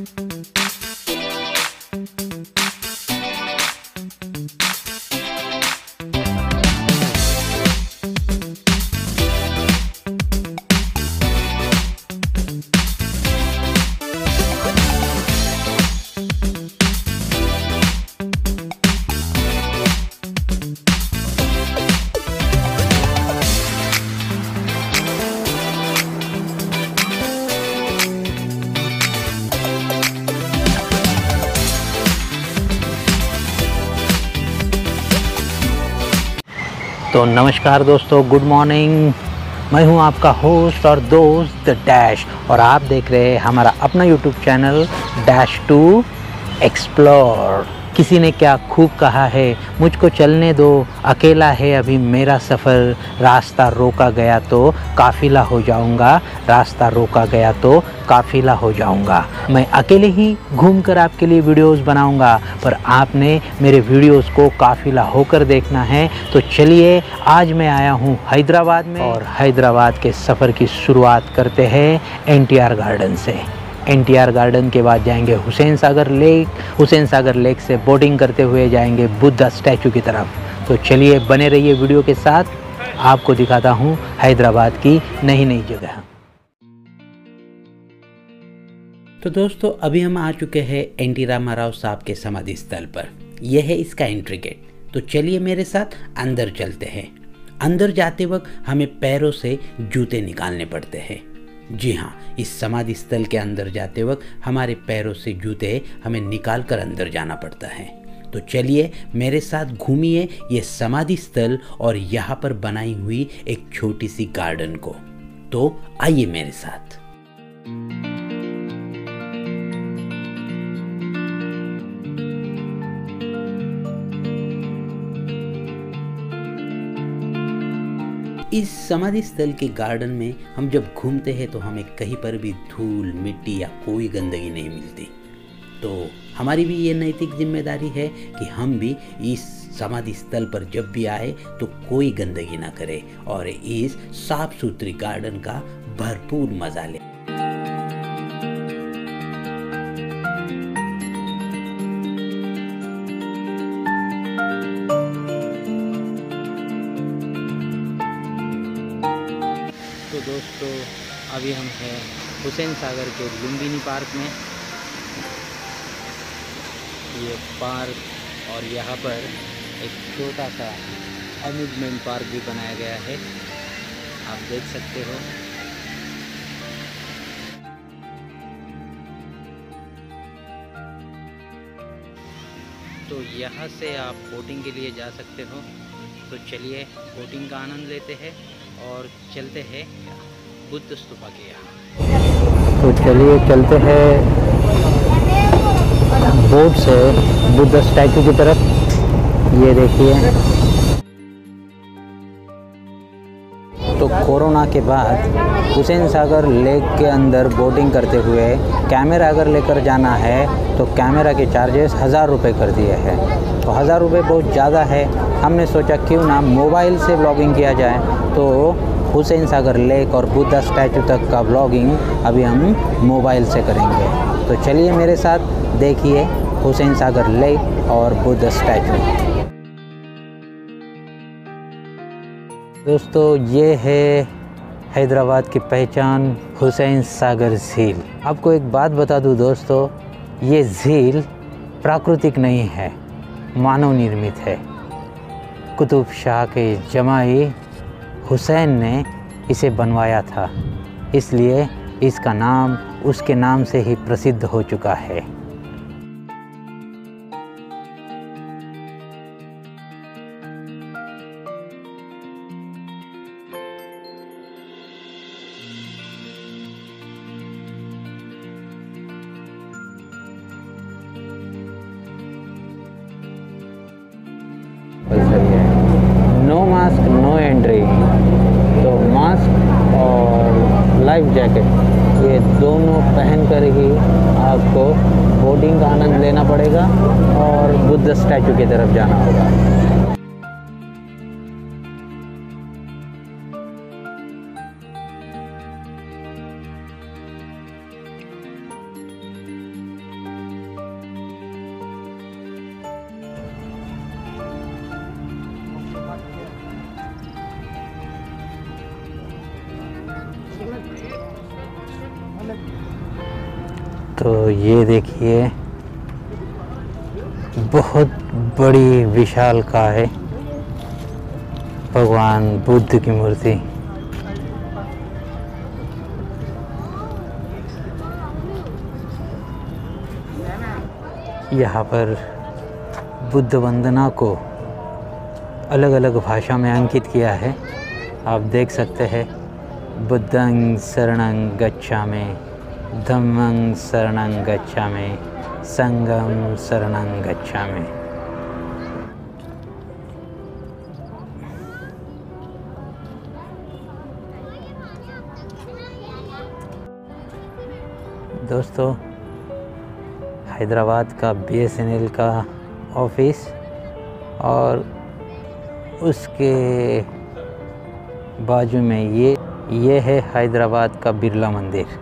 तो नमस्कार दोस्तों, गुड मॉर्निंग। मैं हूं आपका होस्ट और दोस्त द डैश, और आप देख रहे हैं हमारा अपना YouTube channel dash to explore. किसी ने क्या खूब कहा है, मुझको चलने दो, अकेला है अभी मेरा सफ़र, रास्ता रोका गया तो काफ़िला हो जाऊंगा, रास्ता रोका गया तो काफ़िला हो जाऊंगा। मैं अकेले ही घूमकर आपके लिए वीडियोस बनाऊंगा, पर आपने मेरे वीडियोस को काफ़िला होकर देखना है। तो चलिए, आज मैं आया हूं हैदराबाद में, और हैदराबाद के सफ़र की शुरुआत करते हैं NTR गार्डन से। NTR गार्डन के बाद जाएंगे हुसैन सागर लेक, हुसैन सागर लेक से बोटिंग करते हुए जाएंगे बुद्धा स्टैचू की तरफ। तो चलिए, बने रहिए वीडियो के साथ, आपको दिखाता हूँ हैदराबाद की नई नई जगह। तो दोस्तों, अभी हम आ चुके हैं NT रामाराव साहब के समाधि स्थल पर। यह है इसका एंट्री गेट। तो चलिए मेरे साथ अंदर चलते हैं। अंदर जाते वक्त हमें पैरों से जूते निकालने पड़ते हैं। जी हाँ, इस समाधि स्थल के अंदर जाते वक्त हमारे पैरों से जूते हमें निकाल कर अंदर जाना पड़ता है। तो चलिए मेरे साथ घूमिए ये समाधि स्थल और यहाँ पर बनाई हुई एक छोटी सी गार्डन को। तो आइए मेरे साथ। इस समाधि स्थल के गार्डन में हम जब घूमते हैं तो हमें कहीं पर भी धूल, मिट्टी या कोई गंदगी नहीं मिलती। तो हमारी भी ये नैतिक जिम्मेदारी है कि हम भी इस समाधि स्थल पर जब भी आए तो कोई गंदगी ना करे और इस साफ सुथरी गार्डन का भरपूर मजा ले। तो दोस्तों, अभी हम हैं हुसैन सागर के लुम्बिनी पार्क में। ये पार्क और यहाँ पर एक छोटा सा अम्यूज़मेंट पार्क भी बनाया गया है, आप देख सकते हो। तो यहाँ से आप बोटिंग के लिए जा सकते हो। तो चलिए बोटिंग का आनंद लेते हैं और चलते हैं बुद्ध स्तूपा के यहाँ। तो चलिए चलते हैं बोट से बुद्ध स्टैचू की तरफ। ये देखिए, तो कोरोना के बाद हुसैन सागर लेक के अंदर बोटिंग करते हुए कैमरा अगर लेकर जाना है तो कैमरा के चार्जेस 1000 रुपये कर दिए हैं। तो 1000 रुपये बहुत ज़्यादा है। हमने सोचा क्यों ना मोबाइल से व्लॉगिंग किया जाए। तो हुसैन सागर लेक और बुद्धा स्टैचू तक का व्लॉगिंग अभी हम मोबाइल से करेंगे। तो चलिए मेरे साथ देखिए हुसैन सागर लेक और बुद्धा स्टैचू। दोस्तों, ये है हैदराबाद की पहचान हुसैन सागर झील। आपको एक बात बता दूं दोस्तों, ये झील प्राकृतिक नहीं है, मानव निर्मित है। कुतुब शाह के जमाई हुसैन ने इसे बनवाया था, इसलिए इसका नाम उसके नाम से ही प्रसिद्ध हो चुका है। No mask no entry. तो मास्क और लाइफ जैकेट ये दोनों पहन कर ही आपको बोटिंग का आनंद लेना पड़ेगा और बुद्ध स्टैचू की तरफ जाना होगा। तो ये देखिए बहुत बड़ी विशालकाय भगवान बुद्ध की मूर्ति। यहाँ पर बुद्ध वंदना को अलग अलग भाषा में अंकित किया है। आप देख सकते हैं, बुद्धं शरणं गच्छामि, धम्मं शरणं गच्छामि, संघं शरणं गच्छामि। दोस्तों, हैदराबाद का BSNL का ऑफिस और उसके बाजू में ये है हैदराबाद का बिरला मंदिर।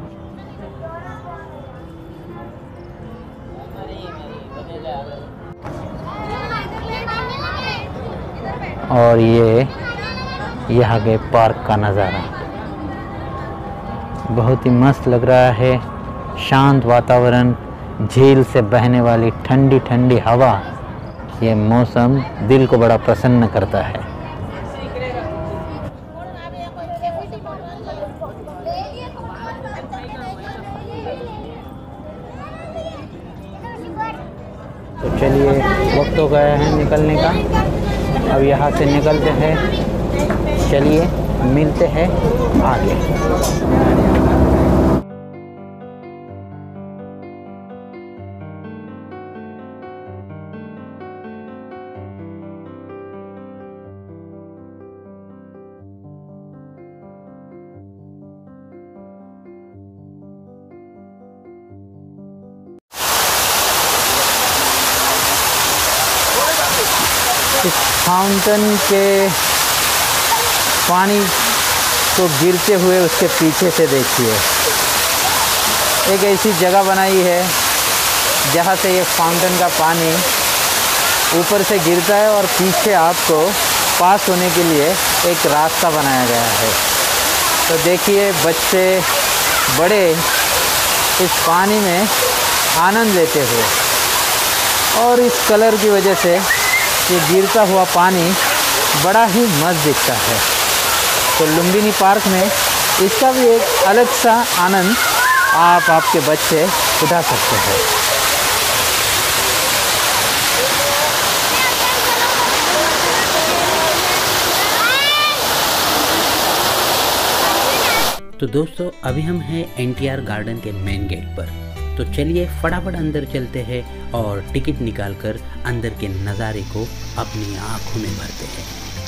और ये यहाँ के पार्क का नज़ारा बहुत ही मस्त लग रहा है। शांत वातावरण, झील से बहने वाली ठंडी ठंडी हवा, ये मौसम दिल को बड़ा प्रसन्न करता है। तो चलिए, वक्त हो गया है निकलने का। अब यहाँ से निकलते हैं। चलिए मिलते हैं आगे। इस फाउंटेन के पानी को गिरते हुए उसके पीछे से देखिए, एक ऐसी जगह बनाई है जहाँ से ये फाउंटेन का पानी ऊपर से गिरता है और पीछे आपको पास होने के लिए एक रास्ता बनाया गया है। तो देखिए, बच्चे बड़े इस पानी में आनंद लेते हुए, और इस कलर की वजह से ये गिरता हुआ पानी बड़ा ही मस्त दिखता है। तो लुम्बिनी पार्क में इसका भी एक अलग सा आनंद आप आपके बच्चे उठा सकते हैं। तो दोस्तों, अभी हम हैं NTR गार्डन के मेन गेट पर। तो चलिए फटाफट अंदर चलते हैं और टिकट निकालकर अंदर के नज़ारे को अपनी आंखों में भरते हैं।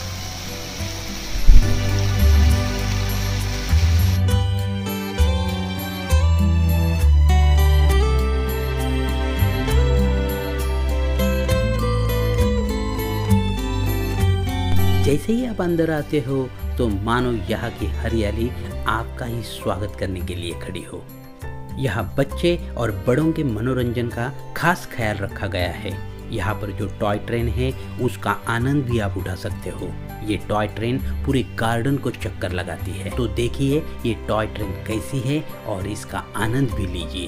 जैसे ही आप अंदर आते हो तो मानो यहाँ की हरियाली आपका ही स्वागत करने के लिए खड़ी हो। यहाँ बच्चे और बड़ों के मनोरंजन का खास ख्याल रखा गया है। यहाँ पर जो टॉय ट्रेन है उसका आनंद भी आप उठा सकते हो। ये टॉय ट्रेन पूरे गार्डन को चक्कर लगाती है। तो देखिए ये टॉय ट्रेन कैसी है और इसका आनंद भी लीजिए।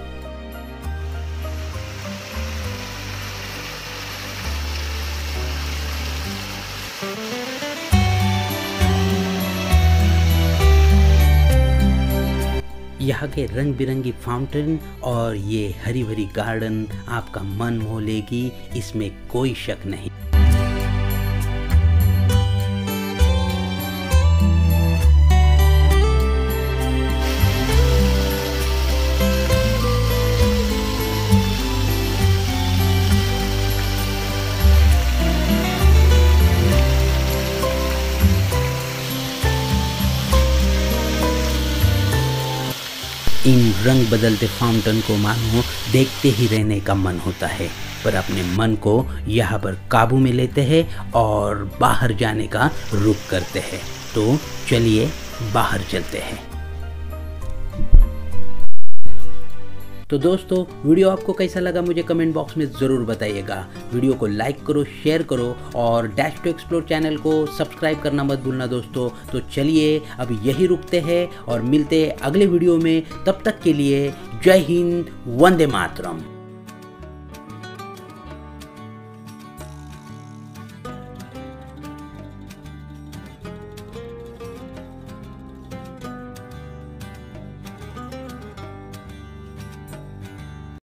यहाँ के रंग बिरंगी फाउंटेन और ये हरी भरी गार्डन आपका मन मोह लेगी, इसमें कोई शक नहीं। इन रंग बदलते फाउंटेन को मानो देखते ही रहने का मन होता है, पर अपने मन को यहाँ पर काबू में लेते हैं और बाहर जाने का रुख करते हैं। तो चलिए बाहर चलते हैं। तो दोस्तों वीडियो आपको कैसा लगा मुझे कमेंट बॉक्स में ज़रूर बताइएगा। वीडियो को लाइक करो, शेयर करो और डैश टू एक्सप्लोर चैनल को सब्सक्राइब करना मत भूलना दोस्तों। तो चलिए अब यही रुकते हैं और मिलते हैं अगले वीडियो में। तब तक के लिए जय हिंद, वंदे मातरम।